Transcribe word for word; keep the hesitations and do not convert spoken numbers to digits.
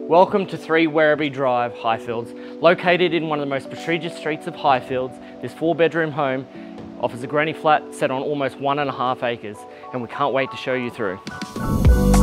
Welcome to three Werribee Drive, Highfields. Located in one of the most prestigious streets of Highfields, this four bedroom home offers a granny flat set on almost one and a half acres, and we can't wait to show you through.